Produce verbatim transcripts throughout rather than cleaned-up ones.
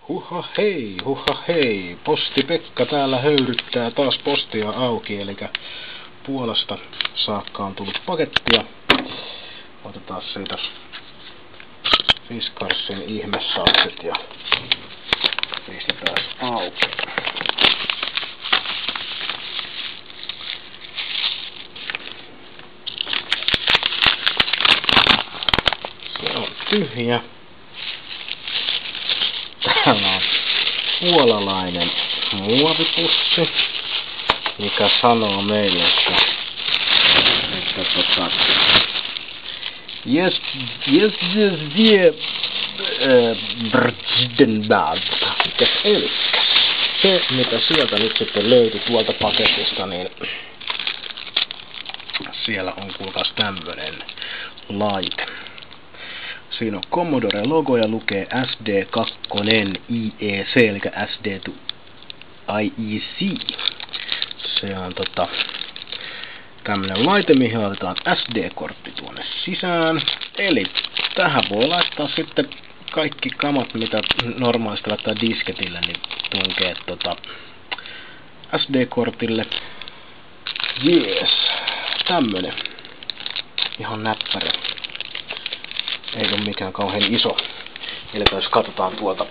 Huha hei, huha hei, Posti Pekka täällä höyryttää taas postia auki, eli Puolasta saakka on tullut pakettia. Otetaan siitä Fiskarsin ihmesakset ja pistetään auki. Se on tyhjä. Täällä on puolalainen muovipussi, mikä sanoo meille, että, että tota, yes, yes, yes, yeah, Brdenbad. Eli se, mitä sieltä nyt sitten löytyi tuolta paketista, niin siellä on kuulkaas tämmönen laite. Siinä on Commodore logo ja lukee S D kaksi I E C, eli S D to I E C. Se on tota, tämmönen laite, mihin otetaan S D-kortti tuonne sisään. Eli tähän voi laittaa sitten kaikki kamat, mitä normaalisti laittaa disketille, niin tunkee tota S D-kortille. Jees, tämmönen. Ihan näppärä. Ei ole mikään kauhean iso. Eli jos katsotaan tuolta.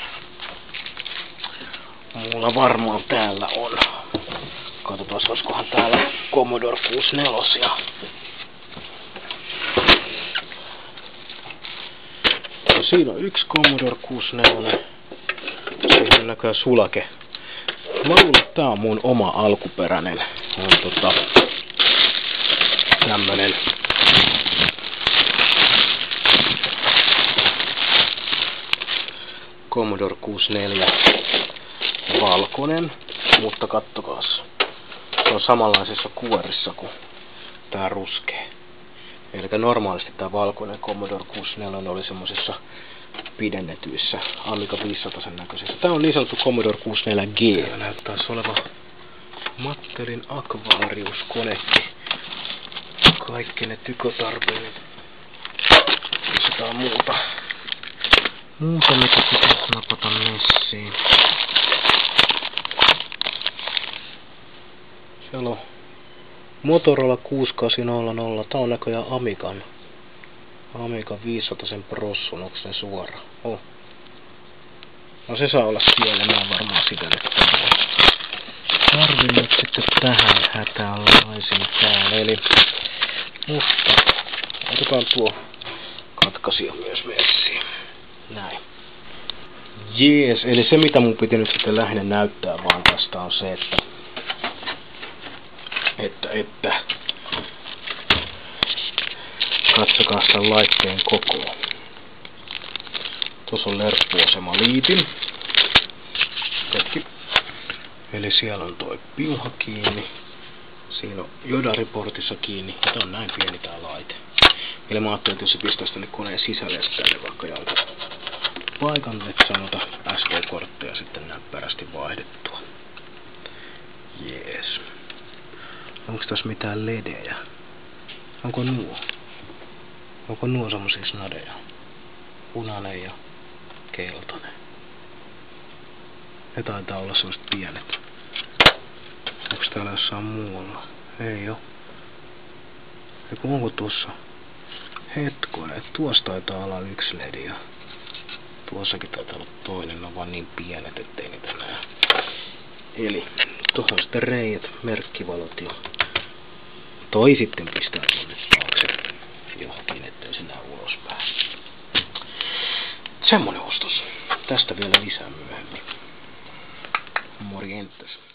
Mulla varmaan täällä on. Katsotaan, olisikohan täällä Commodore kuusikymmentäneljä. No, siinä on yksi Commodore kuusikymmentäneljä. Siinä on näköjään sulake. Mä luulen, että tää on mun oma alkuperäinen. On tota tämmönen Commodore kuusikymmentäneljä valkoinen, mutta kattokaas. Se on samanlaisessa kuorissa kuin tää ruskea. Eli normaalisti tää valkoinen Commodore kuusikymmentäneljä oli semmosissa pidennetyissä Amiga viisisataa näköisissä. Tää on niin sanottu Commodore kuusikymmentäneljä G. Ja näyttäisi oleva Mattelin Aquarius-konekki. Kaikki ne tykötarpeet. Pistetään muuta. Muuta mitä pitäisi napata messiin. Siellä on Motorola kuusikymmentäkahdeksan Tää on näköjään Amigan. Amiga viisisataa prossun, onko se suora? Oh. No se saa olla siellä, mä en varmaan sitä nyt tarvin nyt sitten tähän hätäänlaisin täällä. Eli mutta otetaan tuo katkaisija myös messiin. Näin. Jees, eli se mitä mun piti nyt sitten lähinnä näyttää vaan tästä on se, että että, että katsokaa sitä laitteen kokoa. Tuossa on lerppuasema liitin. Tekki. Eli siellä on toi piuha kiinni. Siinä on jodariportissa kiinni. Ja tää on näin pieni tää laite. Eli mä ajattelin, että jos se pistäisi tänne koneen sisälle ja tänne vaikka jonkun paikan, että sanota S D-kortteja sitten näppärästi vaihdettua. Jees. Onko tässä mitään ledejä? Onko nuo? Onko nuo semmosia snadeja? Punainen ja keltainen. Ne taitaa olla semmoset pienet. Onko täällä jossain muualla? Ei oo. Eiku onko tuossa? Hetkonen, tuossa taitaa olla yksi ledi ja tuossakin taitaa olla toinen, ne on vaan niin pienet, ettei niitä näe. Eli tuohon sitten reijät, merkkivalot ja toi sitten pistää tuonne taakse johonkin, ettei se näe ulospäin. Semmonen ostos. Tästä vielä lisää myöhemmin. Morjentes.